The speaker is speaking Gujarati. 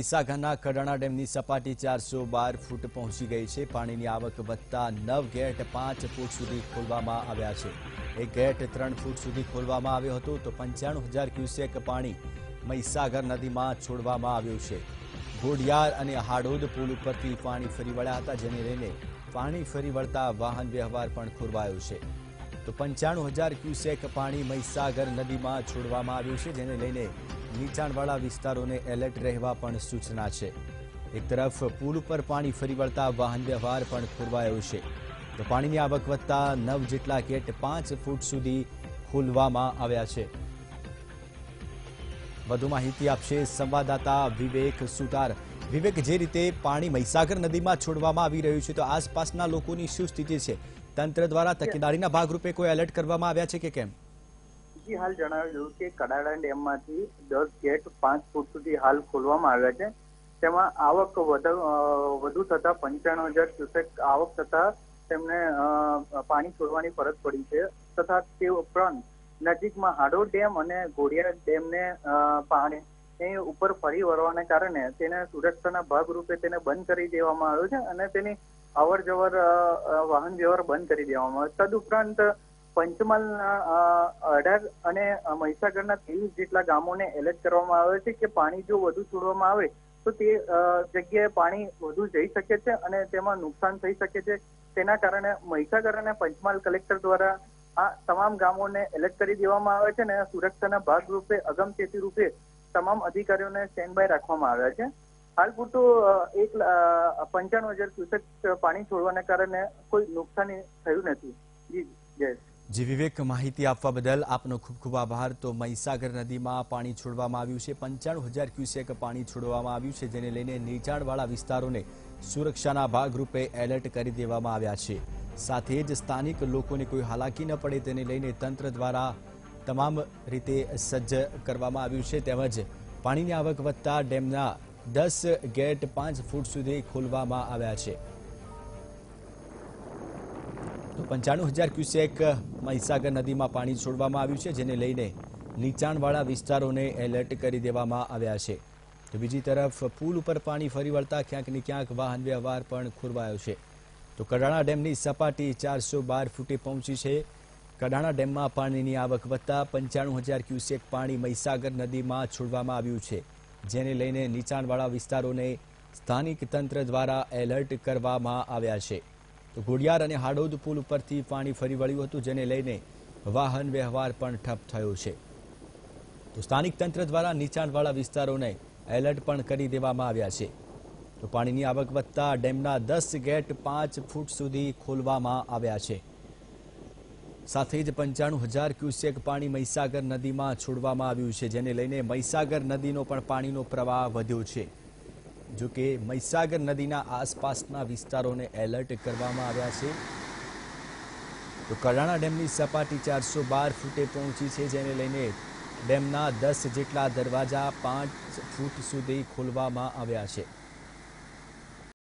મહીસાગરના કડાણા ડેમની સપાટી 412 ફૂટ પહોંચી ગઈ છે। પાણીની આવક વધતા 9 ગેટ 5 ફૂટ સુધી ખોલવામાં આવ્યા છે। એક ગેટ 3 ફૂટ સુધી ખોલવામાં આવ્યો હતો તો 95,000 ક્યુસેક પાણી મહીસાગર નદીમાં છોડવામાં આવ્યું છે। ઘોડિયાર અને હાડોદ પુલ ઉપરથી પાણી ફરી વળ્યા હતા, જેને લઈને પાણી ફરી વળતા વાહન વ્યવહાર પણ ખોરવાયો છે। તો 95,000 ક્યુસેક પાણી મહીસાગર નદીમાં છોડવામાં આવ્યું છે, જેને લઈને નીચાણવાળા વિસ્તારોને એલર્ટ રહેવા પણ સૂચના છે। એક તરફ પુલ ઉપર પાણી ફરી વળતા વાહન વ્યવહાર પણ ખોરવાયો છે। તો પાણીની આવક વધતા 9 જેટલા ગેટ 5 ફૂટ સુધી ખોલવામાં આવ્યા છે। વધુ માહિતી આપશે સંવાદદાતા વિવેક સુતાર। વિવેક, જે રીતે પાણી મહીસાગર નદીમાં છોડવામાં આવી રહ્યું છે, તો આસપાસના લોકોની શું સ્થિતિ છે? તંત્ર દ્વારા તકેદારીના ભાગરૂપે કોઈ એલર્ટ કરવામાં આવ્યા છે કે કેમ? જી, હાલ જણાવ્યું કે કડાણા ડેમમાંથી 10 ગેટ 5 ફૂટ સુધી હાલ ખોલવામાં આવ્યા છે। તેમાં આવક વધુ થતા 95,000 ક્યુસેક આવક થતા તેમને પાણી છોડવાની ફરજ પડી છે। તથા તે ઉપરાંત નજીકમાં હાડોદ ડેમ અને ઘોડિયાર ડેમને પાણી ઉપર ફરી વળવાને કારણે તેને સુરક્ષાના ભાગરૂપે તેને બંધ કરી દેવામાં આવ્યો છે અને તેની અવર જવર વાહન વ્યવહાર બંધ કરી દેવામાં આવ્યો। તદુપરાંત પંચમહાલના 18 અને મહીસાગરના 23 જેટલા ગામોને એલર્ટ કરવામાં આવે છે કે પાણી જો વધુ છોડવામાં આવે તો તે જગ્યાએ પાણી વધુ જઈ શકે છે અને તેમાં નુકસાન થઈ શકે છે। તેના કારણે મહીસાગર અને પંચમહાલ કલેક્ટર દ્વારા આ તમામ ગામોને એલર્ટ કરી દેવામાં આવે છે અને સુરક્ષાના ભાગરૂપે અગમચેતી રૂપે તમામ અધિકારીઓને સ્ટેન્ડ બાય રાખવામાં આવ્યા છે। હાલ પૂરતું 95,000 ક્યુસેક પાણી છોડવાને કારણે કોઈ નુકસાની થયું નથી। જી જયેશ। જી વિવેક, માહિતી આપવા બદલ આપનો ખૂબ ખૂબ આભાર। તો મહીસાગર નદીમાં પાણી છોડવામાં આવ્યું છે, 95,000 ક્યુસેક પાણી છોડવામાં આવ્યું છે, જેને લઈને નીચાણવાળા વિસ્તારોને સુરક્ષાના ભાગરૂપે એલર્ટ કરી દેવામાં આવ્યા છે। સાથે જ સ્થાનિક લોકોને કોઈ હાલાકી ન પડે તેને લઈને તંત્ર દ્વારા તમામ રીતે સજ્જ કરવામાં આવ્યું છે। તેમજ પાણીની આવક વધતા ડેમના 10 ગેટ 5 ફૂટ સુધી ખોલવામાં આવ્યા છે। તો 95,000 ક્યુસેક મહીસાગર નદીમાં પાણી છોડવામાં આવ્યું છે, જેને લઈને નીચાણવાળા વિસ્તારોને એલર્ટ કરી દેવામાં આવ્યા છે। તો બીજી તરફ પુલ ઉપર પાણી ફરી વળતા ક્યાંક ને ક્યાંક વાહન વ્યવહાર પણ ખોરવાયો છે। તો કડાણા ડેમની સપાટી 412 ફૂટે પહોંચી છે। કડાણા ડેમમાં પાણીની આવક વધતા 95,000 ક્યુસેક પાણી મહીસાગર નદીમાં છોડવામાં આવ્યું છે, જેને લઈને નીચાણવાળા વિસ્તારોને સ્થાનિક તંત્ર દ્વારા એલર્ટ કરવામાં આવ્યા છે। તો ઘોડિયાર અને હાડોદ પુલ ઉપરથી પાણી ફરી વળ્યું હતું, જેને લઈને વાહન વ્યવહાર પણ ઠપ થયો છે। તો સ્થાનિક તંત્ર દ્વારા નીચાણવાળા વિસ્તારોને એલર્ટ પણ કરી દેવામાં આવ્યા છે। તો પાણીની આવક વધતા ડેમના 10 ગેટ 5 ફૂટ સુધી ખોલવામાં આવ્યા છે। સાથે જ 95,000 ક્યુસેક પાણી મહીસાગર નદીમાં છોડવામાં આવ્યું છે, જેને લઈને મહીસાગર નદીનો પણ પાણીનો પ્રવાહ વધ્યો છે। જો કે મહીસાગર નદીના આસપાસના વિસ્તારોને એલર્ટ કરવામાં આવ્યા છે। તો કડાણા ડેમની સપાટી 412 ફૂટે પહોંચી છે, જેને લઈને ડેમના 10 જેટલા દરવાજા 5 ફૂટ સુધી ખોલવામાં આવ્યા છે।